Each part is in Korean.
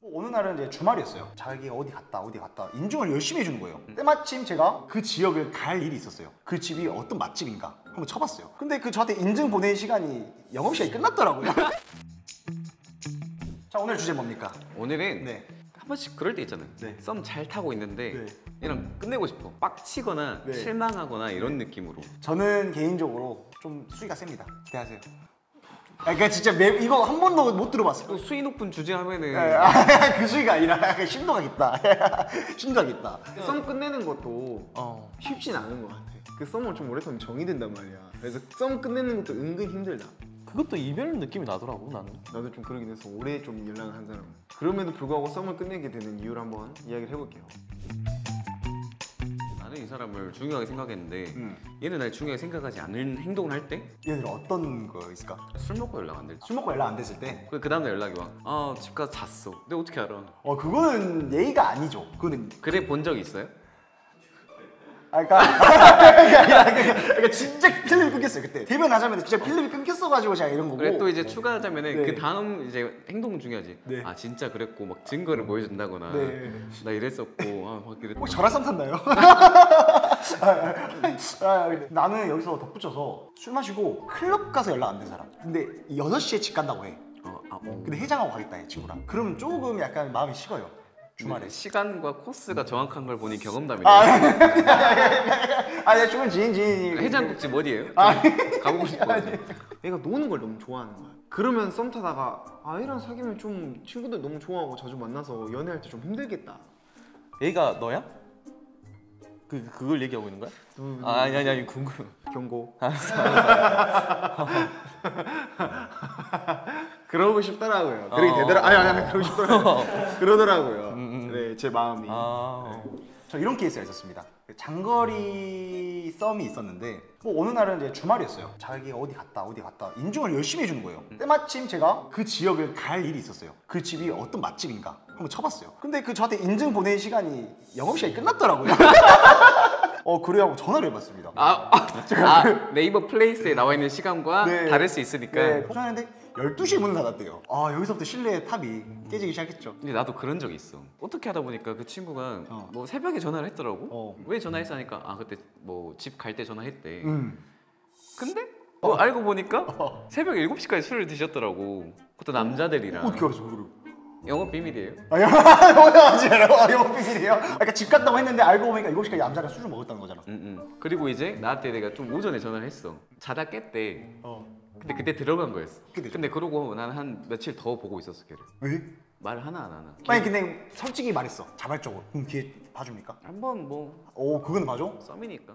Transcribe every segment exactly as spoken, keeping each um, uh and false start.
어느 날은 이제 주말이었어요. 자기가 어디 갔다 어디 갔다 인증을 열심히 해주는 거예요. 때마침 제가 그 지역을 갈 일이 있었어요. 그 집이 어떤 맛집인가 한번 쳐봤어요. 근데 그 저한테 인증 보내는 시간이 영업시간이 끝났더라고요. 자, 오늘 주제 뭡니까? 오늘은 네. 한 번씩 그럴 때 있잖아요. 네. 썸 잘 타고 있는데 네. 얘랑 끝내고 싶어. 빡치거나 네. 실망하거나 이런 느낌으로. 저는 개인적으로 좀 수위가 셉니다. 기대하세요. 아, 그러니까 진짜 매, 이거 한 번도 못 들어봤어요. 또 수위 높은 주제 하면은 아, 그 수위가 아니라 약간 심도가 깊다. 심도가 깊다. 썸 끝내는 것도 어. 쉽진 않은 것 같아. 그 썸을 좀 오래 타면 정이 든단 말이야. 그래서 썸 끝내는 것도 은근 힘들다. 그것도 이별 느낌이 나더라고 나는. 나도 좀 그러긴 해서 오래 좀 연락을 한 사람. 그럼에도 불구하고 썸을 끝내게 되는 이유를 한번 이야기를 해볼게요. 나는 이 사람을 중요하게 생각했는데 음. 얘는 날 중요하게 생각하지 않는 행동을 할 때 술 예를 들어 어떤 거 있을까? 먹고 연락 안 될 때. 술 먹고 연락 안 됐을 때? 그 다음날 연락이 와. 아, 집 가서 잤어. 근데 어떻게 알아? 어, 그거는 예의가 아니죠. 그거는. 그래 본 적 있어요? 아, 그러니까, 그러니까, 그러니까 진짜 필름이 끊겼어요 그때. 대변하자면 진짜 필름이 끊겼어가지고 제가 이런 거고. 그래 또 이제 추가하자면은 네. 그 다음 이제 행동 중요하지. 네. 아 진짜 그랬고 막 증거를 보여준다거나 네. 나 이랬었고 아막 이랬고. 혹시 저랑 썸 탔나요? 아, 나는 여기서 덧붙여서 술 마시고 클럽 가서 연락 안 된 사람. 근데 여섯 시에 집 간다고 해. 어, 아, 어. 근데 해장하고 가겠다 해 친구랑. 그러면 조금 약간 마음이 식어요. 주말에. 네, 시간과 코스가 정확한 걸 보니 경험담이네요. 아, 아, 내가 죽은 지인 지인이. 해장국집 어디예요? 아, 가보고 싶어가지고. 얘가 노는 걸 너무 좋아하는 거야. 그러면 썸 타다가 아 얘랑 사귀면 좀 친구들 너무 좋아하고 자주 만나서 연애할 때 좀 힘들겠다. 얘가 너야? 그 그걸 얘기하고 있는 거야? 음, 아, 아니 아니 아니 궁금. 경고. 알았어. 알았어. 그러고 싶더라고요. 그러게 되더라. 아니 아니 아니 그러고 싶더라고요. 그러더라고요. 음. 네, 제 마음이. 아. 저 이런 케이스가 있었습니다. 장거리 썸이 있었는데 뭐 어느 날은 이제 주말이었어요. 자기가 어디 갔다 어디 갔다 인증을 열심히 해주는 거예요. 때마침 제가 그 지역을 갈 일이 있었어요. 그 집이 어떤 맛집인가 한번 쳐봤어요. 근데 그 저한테 인증 보내는 시간이 영업시간이 끝났더라고요. 어, 그래갖고 전화를 해봤습니다. 아, 아, 아 네이버 플레이스에 나와 있는 시간과 네. 다를 수 있으니까. 네, 전화했는데 열두 시에 문을 닫았대요. 아, 여기서부터 신뢰의 탑이 깨지기 시작했죠. 근데 나도 그런 적이 있어. 어떻게 하다 보니까 그 친구가 어. 뭐 새벽에 전화를 했더라고. 어. 왜 전화했어 하니까 아 그때 뭐 집 갈 때 전화했대. 음. 근데 뭐 알고 보니까 새벽 일곱 시까지 술을 드셨더라고. 그것도 남자들이랑. 어떻게 알았어, 그거를? 영업 비밀이에요. 아, 영업이에요? 영업 비밀이에요? 그러니까 집 갔다고 했는데 알고 보니까 일곱 시까지 남자랑 술을 먹었다는 거잖아. 응, 응. 그리고 이제 나한테 내가 좀 오전에 전화를 했어. 자다 깼대. 어. 근데 그때 들어간 거였어. 근데 근데 그러고 난 한 며칠 더 보고 있었어 걔를. 왜? 말을 하나 안 하나. 아니 근데 솔직히 말했어. 자발적으로. 그럼 걔 봐줍니까? 한번 뭐 오, 그거는 봐줘? 썸이니까.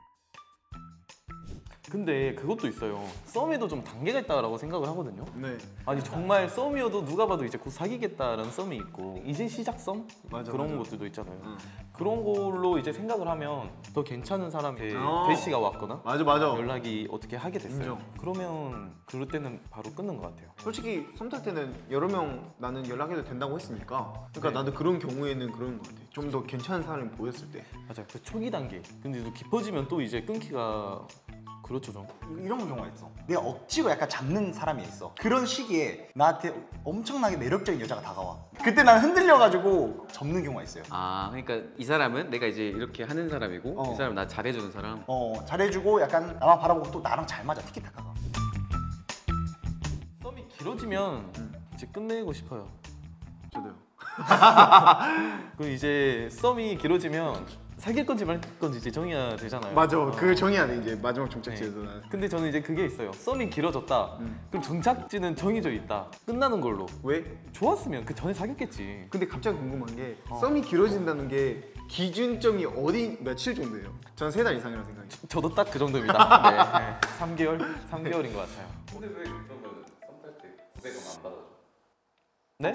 근데 그것도 있어요. 썸에도 좀 단계가 있다라고 생각을 하거든요. 네. 아니 정말 썸이어도 누가 봐도 이제 곧 사귀겠다라는 썸이 있고 이제 시작 썸? 맞아, 그런 맞아. 것들도 있잖아요. 응. 그런 걸로 이제 생각을 하면 더 괜찮은 사람이 어. 대시가 왔거나 맞아 맞아. 연락이 어떻게 하게 됐어요. 인정. 그러면 그럴 때는 바로 끊는 것 같아요. 솔직히 썸 탈 때는 여러 명 나는 연락해도 된다고 했으니까. 그러니까 네. 나도 그런 경우에는 그런 것 같아. 좀 더 괜찮은 사람이 보였을 때. 맞아요. 그 초기 단계. 근데 또 깊어지면 또 이제 끊기가 그렇죠 좀. 이런 경우가 있어. 내가 억지로 약간 잡는 사람이 있어. 그런 시기에 나한테 엄청나게 매력적인 여자가 다가와. 그때 난 흔들려가지고 접는 경우가 있어요. 아 그러니까 이 사람은 내가 이제 이렇게 하는 사람이고 어. 이 사람은 나 잘해주는 사람. 어, 잘해주고 약간 나만 바라보고 또 나랑 잘 맞아. 티키타카가. 썸이 길어지면 음. 이제 끝내고 싶어요. 저도요. 그 이제 썸이 길어지면 사귈 건지 말 건지 이제 정해야 되잖아요. 맞아. 어. 그 정해야 돼 이제 마지막 종착지에서. 네. 는 근데 저는 이제 그게 있어요. 썸이 길어졌다. 음. 그럼 정착지는 정해져 있다. 끝나는 걸로. 왜? 좋았으면 그 전에 사귀었겠지. 근데 갑자기 궁금한 게 어. 썸이 길어진다는 게 기준점이 어디 며칠 정도예요? 전 세 달 이상이라고 생각해요. 저도 딱 그 정도입니다. 네. 네. 삼 개월? 삼 개월인 것 같아요. 근데 왜 그러면 썸 탈 때 고백은 안 받아줘? 네?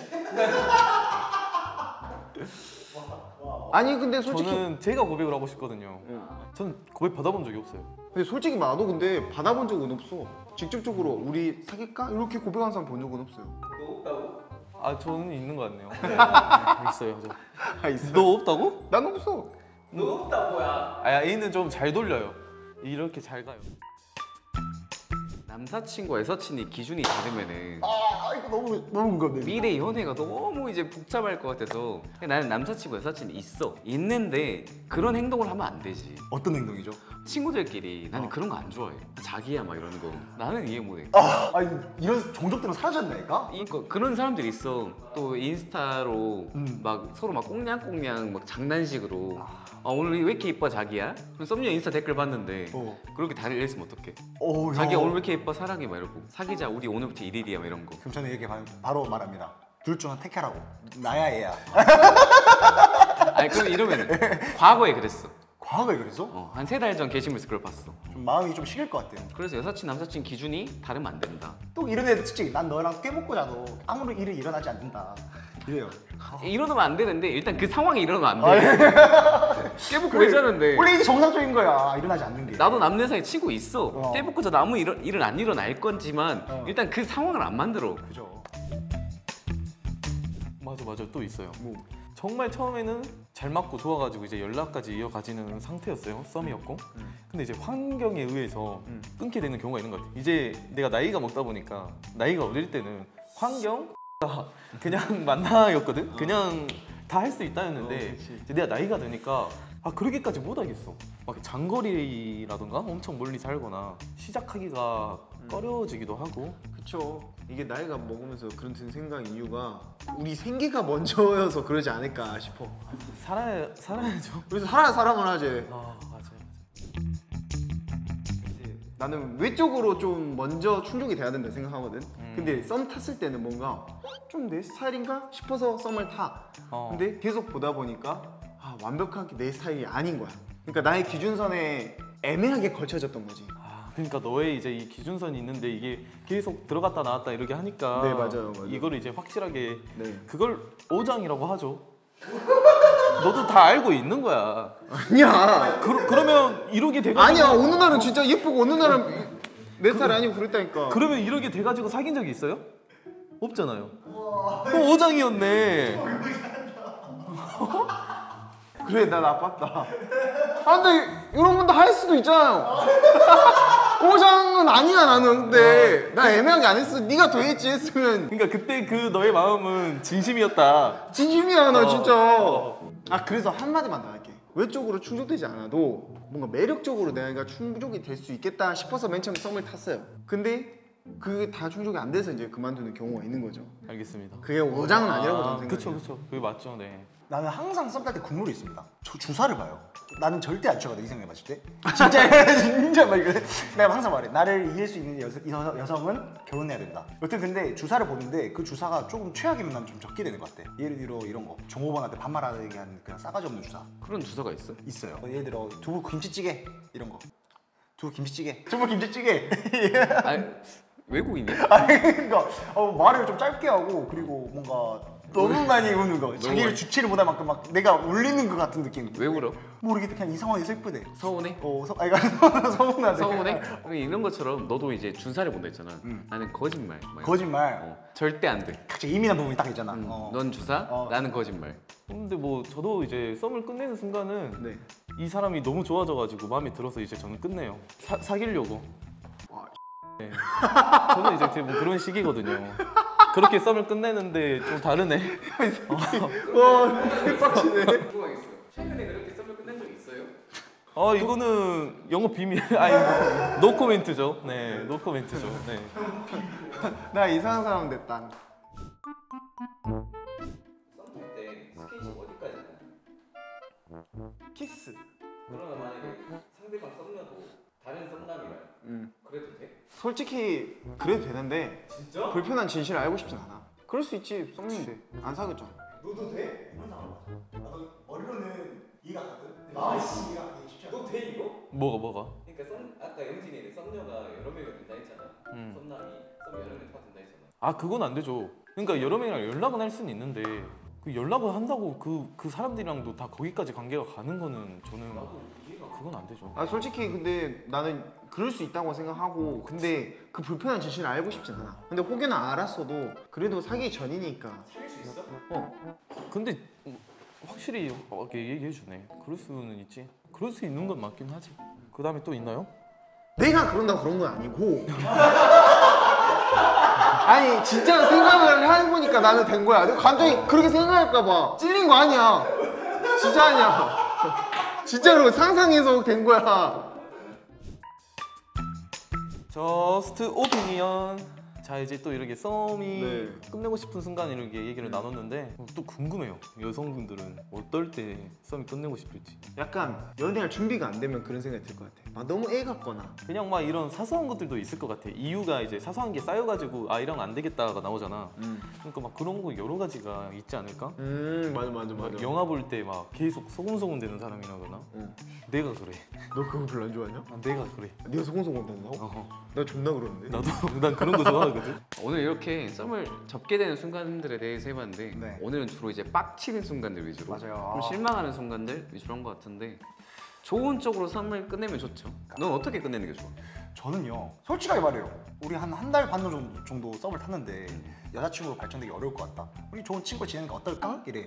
아니 근데 솔직히 저는 제가 고백을 하고 싶거든요. 응. 전 고백 받아본 적이 없어요. 근데 솔직히 나도 근데 받아본 적은 없어. 직접적으로 우리 사귈까? 이렇게 고백한 사람 본 적은 없어요. 너 없다고? 아 저는 있는 것 같네요. 네. 있어요. 저. 아 있어. 너 없다고? 난 없어. 너 없다고야. 아 A는 좀 잘 돌려요. 이렇게 잘 가요. 남사친과 여사친이 기준이 다르면은 아 이거 너무 너무 궁금해. 미래 연애가 너무 이제 복잡할 것 같아서 나는 남사친과 여사친이 있어 있는데 그런 행동을 하면 안 되지. 어떤 행동이죠? 친구들끼리 나는 그런 거 안 좋아해. 자기야 막 이러는 거 나는 이해 못해. 아, 아니 이런 종족들은 사라졌나니까? 이, 그, 그런 사람들이 있어. 또 인스타로 음. 막 서로 막 꽁냥꽁냥 막 장난식으로 아 오늘 왜 이렇게 이뻐 자기야? 그럼 썸녀 인스타 댓글 봤는데 어. 그렇게 다리를 했으면 어떡해? 오, 자기야 야. 오늘 왜 이렇게 예뻐 사랑해 막 이러고 사귀자 우리 오늘부터 일일이야 막 이런 거. 그럼 저는 이렇게 바, 바로 말합니다. 둘 중 하나 택하라고. 나야 얘야. 아니 그럼 이러면 과거에 그랬어. 과거에 그래서? 어, 한 세 달 전 게시물에서 그걸 봤어. 좀 마음이 좀 식을 것 같아요. 그래서 여사친 남사친 기준이 다르면 안 된다. 또 이런 애들 특징. 난 너랑 깨먹고 자도 아무런 일이 일어나지 않는다. 이래요. 이러면 안 되는데 일단 그 상황이 일어나면 안 돼. 깨먹고 왜 자는데? 원래 이게 정상적인 거야. 일어나지 않는 게. 나도 남는 사이에 친구 있어. 어. 깨먹고 자도 아무 일, 일은 안 일어날 건지만 어. 일단 그 상황을 안 만들어. 그죠. 맞아 맞아 또 있어요. 뭐 정말 처음에는 잘 맞고 좋아가지고 이제 연락까지 이어가지는 상태였어요. 썸이었고. 음. 근데 이제 환경에 의해서 음. 끊게 되는 경우가 있는 것 같아요. 이제 내가 나이가 먹다 보니까 나이가 어릴 때는 환경 그냥 만나였거든. 그냥 다 할 수 있다였는데 어, 그치. 이제 내가 나이가 드니까 아 그러기까지 못하겠어. 막 장거리라던가 엄청 멀리 살거나 시작하기가 꺼려지기도 하고. 그쵸. 이게 나이가 먹으면서 그런 든 생각 이유가 우리 생기가 먼저여서 그러지 않을까 싶어. 살아야 살아야죠. 그래서 살아야 사람을 하지. 아 맞아요. 이제 나는 외적으로 좀 먼저 충족이 돼야 된다 생각하거든. 음. 근데 썸 탔을 때는 뭔가 좀 내 스타일인가 싶어서 썸을 타. 어. 근데 계속 보다 보니까 아, 완벽하게 내 스타일이 아닌 거야. 그러니까 나의 기준선에 애매하게 걸쳐졌던 거지. 아, 그러니까 너의 이제 이 기준선이 있는데 이게 계속 들어갔다 나왔다 이렇게 하니까 네, 맞아요, 맞아요. 이거를 이제 확실하게 네. 그걸 오장이라고 하죠. 너도 다 알고 있는 거야. 아니야. 그, 그러면 이러게 돼가지고 아니야. 어느 날은 진짜 예쁘고 어느 날은 내 스타일 아니고 그랬다니까. 그러면 이러게 돼가지고 사귄 적이 있어요? 없잖아요. 그럼 오장이었네. 그래 나 나빴다. 아 근데 이런 분도 할 수도 있잖아요. 오장은 아니야 나는. 근데 나 애매하게 안 했어. 네가 더 했지 했으면 그러니까 그때 그 너의 마음은 진심이었다. 진심이야 나 어. 진짜. 아 그래서 한마디만 더 할게. 외적으로 충족되지 않아도 뭔가 매력적으로 내가 충족이 될 수 있겠다 싶어서 맨 처음에 썸을 탔어요. 근데 그게 다 충족이 안 돼서 이제 그만두는 경우가 있는 거죠. 알겠습니다. 그게 오장은 아니라고 저는 생각해요. 그쵸 그쵸. 그게 맞죠. 네. 나는 항상 썸 탈 때 국룰이 있습니다. 저 주사를 봐요. 나는 절대 안 취하거든 이성을 봤을 때. 진짜 진짜 막 이거 내가 항상 말해. 나를 이길 수 있는 여성, 여성, 여성은 결혼해야 된다. 여튼 근데 주사를 보는데 그 주사가 조금 최악이면 난 좀 적게 되는 것 같아. 예를 들어 이런 거. 종업원한테 반말하게 하는 그냥 싸가지 없는 주사 그런 주사가 있어? 있어요. 어, 예를 들어 두부 김치찌개 이런 거. 두부 김치찌개. 두부 김치찌개. 아니 외국인이야? 아니 그러니까 어, 말을 좀 짧게 하고 그리고 뭔가 너무 많이 우는 거. 자기를 많이- 주체를 못할 만큼 막 내가 울리는 것 같은 느낌. 왜 울어? 모르겠다. 그냥 이 상황이 슬프대. 서운해? 어, 서, 아니 그러니까 서운하대. 서운해? 그러니까 이런 것처럼 너도 이제 준사를 본다 했잖아. 음. 나는 거짓말. 막 거짓말. 어, 절대 안 돼. 각자 예민한 부분이 딱 있잖아. 음, 어. 넌 주사, 어. 나는 거짓말. 근데 뭐 저도 이제 썸을 끝내는 순간은 네. 이 사람이 너무 좋아져가지고 마음에 들어서 이제 저는 끝내요. 사, 사귀려고. 와, 네. 저는 이제 뭐 그런 식이거든요. 그렇게 썸을 끝내는데 좀 다르네. 와 대박이네. 궁금하겠어. 최근에 그렇게 썸을 끝낸 적 있어요? 어 이거는 영업 비밀. 아니 노 코멘트죠. 네, 노 코멘트죠. 네. 나 이상한 사람 됐다. 썸탈 때 스킨십 어디까지 가? 키스. 그러면 만약에 상대방 썸녀도 다른 썸남이랑 음. 그래도 돼? 솔직히 그래도 되는데 진짜? 불편한 진실을 알고 싶진 않아. 그럴 수 있지. 썸인데 안 사귀었잖아. 너도 돼? 이런 상황 맞아. 나도 머리로는 이해가 가거든. 근데 마음이 이해가 가기 쉽지 않아. 너 돼 이거? 뭐가 뭐가? 그러니까 썸 아까 영진이는 썸녀가 여러 명이 된다 했잖아. 음. 썸남이 썸 여러 명 다 된다 했잖아. 아 그건 안 되죠. 그러니까 여러 명이랑 연락은 할 수는 있는데 그 연락을 한다고 그 그 사람들이랑도 다 거기까지 관계가 가는 거는 저는 그건 안 되죠. 아 솔직히 근데 나는 그럴 수 있다고 생각하고 근데 그 불편한 진실을 알고 싶진 않아. 근데 혹여나 알았어도 그래도 사귀기 전이니까. 사귈 수 있어? 어. 근데 확실히 어, 이렇게 얘기해 주네. 그럴 수는 있지. 그럴 수 있는 건 맞긴 하지. 그 다음에 또 있나요? 내가 그런다고 그런 건 아니고 아니 진짜 생각을 해보니까 나는 된 거야. 내가 감정이 그렇게 생각할까봐 찔린 거 아니야. 진짜 아니야. 진짜로 상상해서 된 거야. 저스트 오피니언. 자 이제 또 이렇게 썸이 네. 끝내고 싶은 순간 이렇게 얘기를 나눴는데 어, 또 궁금해요. 여성분들은 어떨 때 썸이 끝내고 싶을지. 약간 연애할 준비가 안 되면 그런 생각이 들 것 같아. 아 너무 애 같거나. 그냥 막 이런 사소한 것들도 있을 것 같아. 이유가 이제 사소한 게 쌓여가지고 아 이러면 안 되겠다가 나오잖아. 음, 그러니까 막 그런 거 여러 가지가 있지 않을까? 음 맞아 맞아 막 맞아. 영화 볼 때 막 계속 소곤소곤 되는 사람이라거나 응. 내가 그래. 너 그거 별로 안 좋아하냐? 아, 내가 그래. 네가 소곤소곤 된다고? 어. 나 존나 그러는데. 나도 난 그런 거 좋아하거든. 오늘 이렇게 썸을 접게 되는 순간들에 대해서 해봤는데 네. 오늘은 주로 이제 빡치는 순간들 위주로 맞아요. 좀 실망하는 순간들 위주로 한 것 같은데 좋은 쪽으로 썸을 끝내면 좋죠. 넌 어떻게 끝내는 게 좋아? 저는요 솔직하게 말해요. 우리 한 한 달 반 정도, 정도 썸을 탔는데 여자친구로 발전되기 어려울 것 같다. 우리 좋은 친구 지내니까 어떨까? 이래요.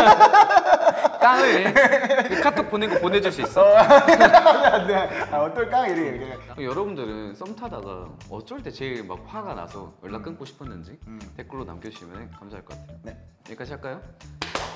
깡을 그 카톡 보낸 거 보내줄 수 있어? 네. 아, 어떨까? 이래요. 여러분들은 썸 타다가 어쩔 때 제일 막 화가 나서 연락 끊고 싶었는지 음. 댓글로 남겨주시면 감사할 것 같아요. 네. 여기까지 할까요?